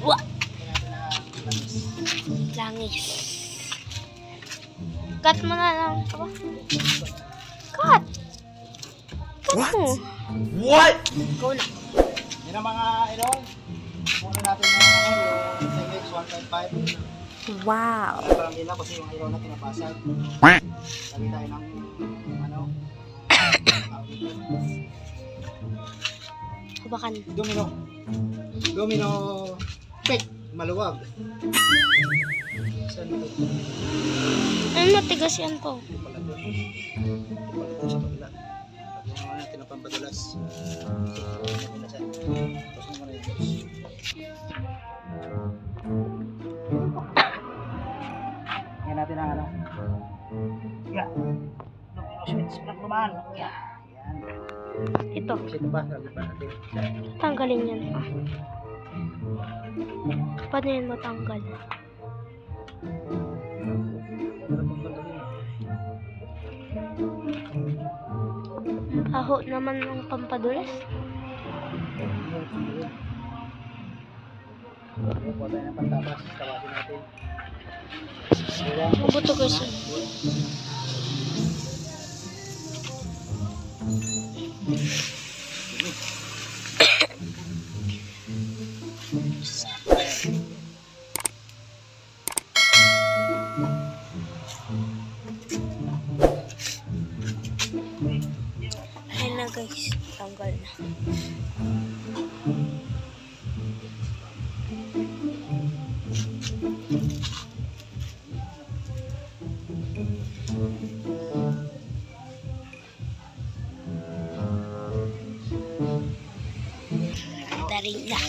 Wah! Langis. Cut mo na lang. Aba? Cut! Cut mo. What? Go na. Yan ang mga ilong. Muna natin yung TMX 1.5. Wow. Parang nila kasi yung ilaw na pinapasag. Lagi tayo ng ano. Habakan. Domino pick. Maluwag. Saan ito? Ano matigas yan po? Ito pala ito. Ito pala ito sa kabila. Pag naman natin ang pampadulas. Tapos naman na yung boss. Ngayon natin ang ano. Yeah. Domino switch. Pinaglumaan. Yeah. Yan. Ito. Kasi ito ba? Sabi pa natin. Tanggalin yan. Paano yan matanggal? Baho naman ng pampadulas. Kuha tayo ng pantabas. Tawasin natin. Mabuto kasi. Ayan na guys, tanggal na. Daring na.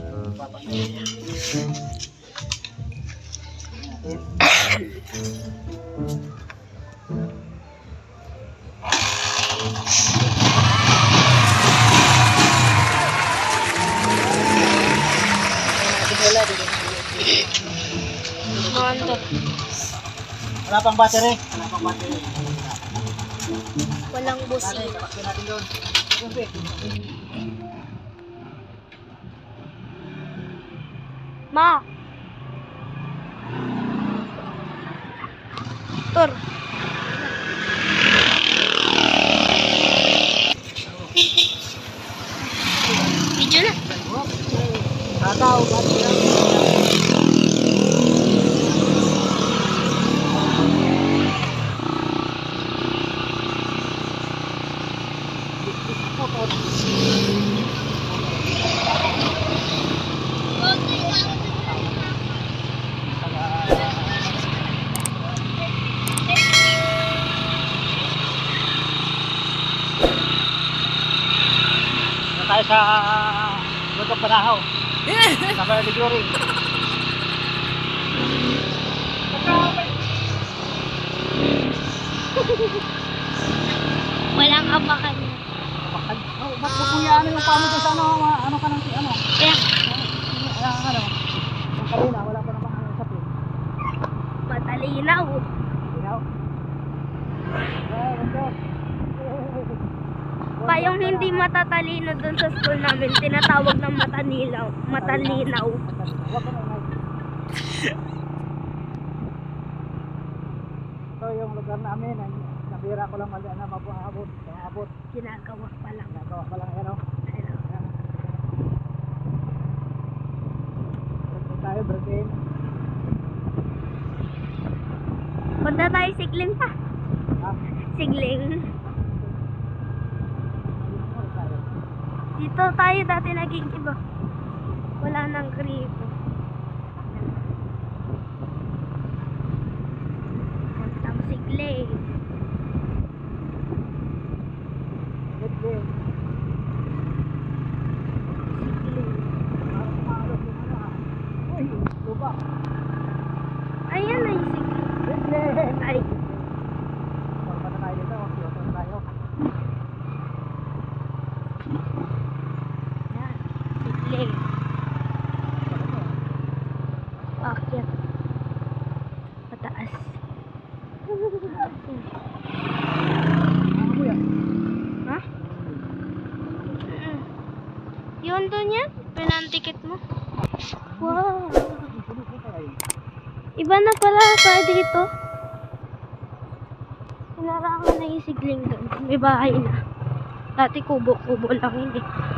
Mando. Wala pang battery. Wala pang battery. Walang busi. Tapos natin doon. Ma! Tur! Video na! Tataw, battery. Tayo sa Lutong Panahaw. Sa Verde Glory. Walang apakan. Oh, ba't bubuyaan yung pamo dyan sa ano ka nang ano? Kaya, Ano? Yung kanina, wala pa namang ano sapin. matalinaw. Ikaw? Pa yung hindi matatalino dun sa school namin, tinatawag ng matalinaw. Matalinaw. Huwag ka na ito yung lugar namin. Nabira ko lang mali na mabuhabot. Mabuhabot. Ginagawa pa lang. Nagawa pa lang yan o. Tayo Bertin. Punta tayo sigling pa. Ha? Sigling. Dito tayo dati naging iba. Wala nang gripo. Puntang sigling. Bertin. Sigling. Uy, lupa. Ayan na yung sigling. Bertin. Ay, Forma na tayo dito. Kyoto na tayo. yan. Sigling. Iba na pala pa dito. Hinarangan na yung sigling doon. May bahay na. Dati kubo-kubo lang yun eh.